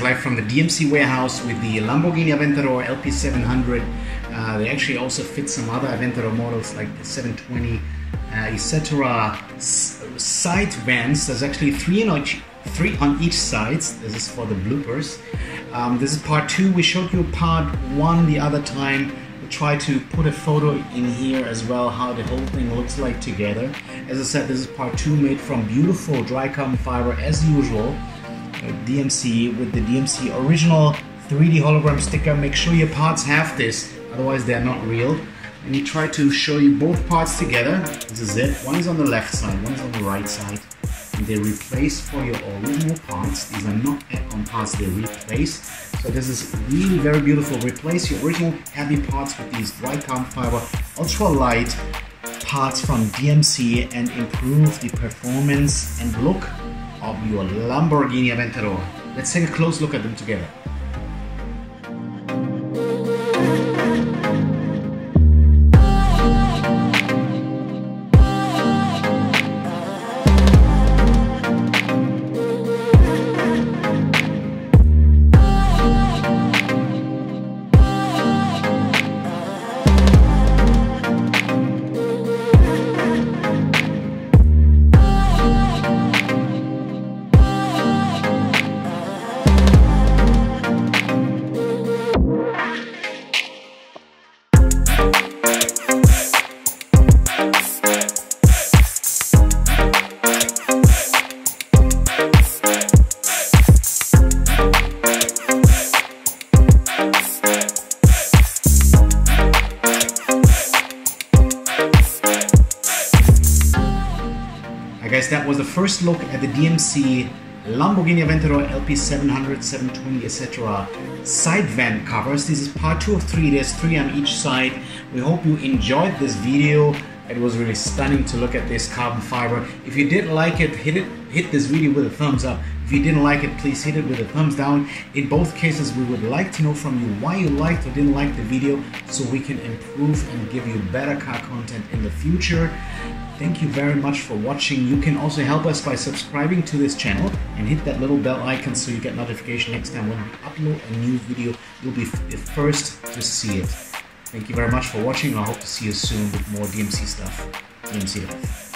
live from the DMC warehouse with the Lamborghini Aventador LP700. They actually also fit some other Aventador models like the 720, etc. Side vents. There's actually three on each side. This is for the bloopers. This is part 2. We showed you part 1 the other time. We tried to put a photo in here as well, how the whole thing looks like together. As I said, this is part 2, made from beautiful dry carbon fiber as usual. DMC with the DMC original 3D hologram sticker. Make sure your parts have this, otherwise they're not real. And we try to show you both parts together. This is it. One is on the left side, one is on the right side. And they replace for your original parts. These are not add-on parts, they replace. So this is really very beautiful. Replace your original heavy parts with these dry carbon fiber ultra light parts from DMC and improve the performance and look of your Lamborghini Aventador. Let's take a close look at them together. Guys, that was the first look at the DMC Lamborghini Aventador LP700, 720, etc. side vent covers. This is part 2 of 3. There's 3 on each side. We hope you enjoyed this video. It was really stunning to look at this carbon fiber. If you did like it, hit this video with a thumbs up. If you didn't like it, please hit it with a thumbs down. In both cases, we would like to know from you why you liked or didn't like the video, so we can improve and give you better car content in the future. Thank you very much for watching. You can also help us by subscribing to this channel and hit that little bell icon so you get notification next time when we upload a new video. You'll be the first to see it. Thank you very much for watching. I hope to see you soon with more DMC stuff. DMC Life.